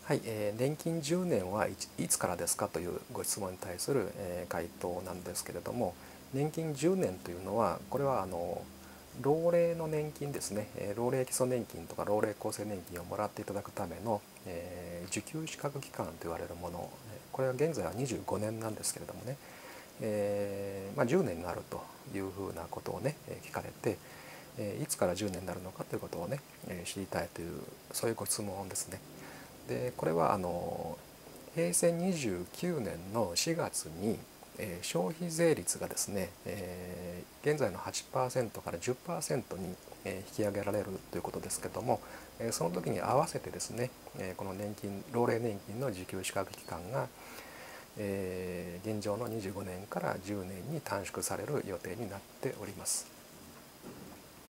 はい、年金10年はいつからですかというご質問に対する、回答なんですけれども、年金10年というのは、これは老齢の年金ですね、老齢基礎年金とか老齢厚生年金をもらっていただくための、受給資格期間と言われるもの、これは現在は25年なんですけれどもね、10年になるというふうなことをね、聞かれて、いつから10年になるのかということをね、知りたいという、そういうご質問ですね。でこれは平成29年の4月に、消費税率がですね、現在の8%から10%に、引き上げられるということですけども、その時に合わせてですね、この老齢年金の受給資格期間が、現状の25年から10年に短縮される予定になっております。